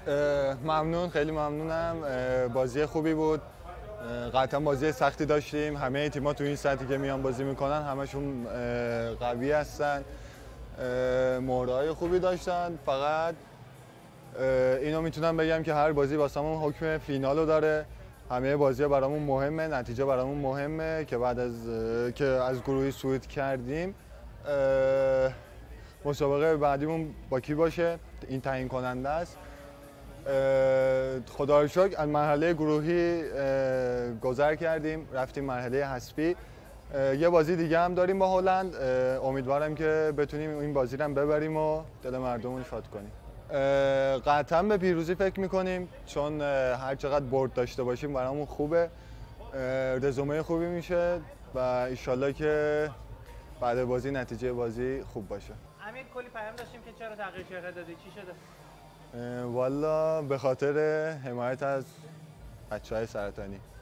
ممنون، خیلی ممنونم. بازی خوبی بود. قطعا بازی سختی داشتیم. همه تیم‌ها تو این سطحی که میان بازی میکنن همشون قوی هستن. مهره‌های خوبی داشتن. فقط اینو میتونم بگم که هر بازی واسمون حکم فینالو داره. همه بازی‌ها برامون مهمه، نتیجه برامون مهمه که بعد از گروهی صعود کردیم مسابقه بعدیمون با کی باشه این تعیین کننده است. خدا رو شکر از مرحله گروهی گذر کردیم، رفتیم مرحله حذفی. یه بازی دیگه هم داریم با هلند. امیدوارم که بتونیم این بازی رو هم ببریم و دل مردم رو شاد کنیم. قطعا به پیروزی فکر میکنیم، چون هر چقدر برد داشته باشیم برامون خوبه، رزومه خوبی میشه و ایشالله که بعد بازی نتیجه بازی خوب باشه. امیر کلی پیام داشتیم که چرا تغییر شرکت دادی، چی شده؟ والا به خاطر حمایت از بچه‌های سرطانی.